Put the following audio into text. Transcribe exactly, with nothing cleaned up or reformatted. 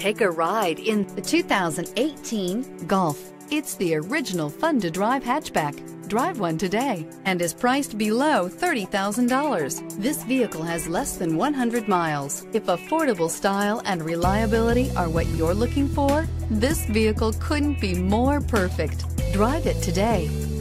Take a ride in the two thousand eighteen Golf. It's the original fun-to-drive hatchback. Drive one today and is priced below thirty thousand dollars. This vehicle has less than one hundred miles. If affordable style and reliability are what you're looking for, this vehicle couldn't be more perfect. Drive it today.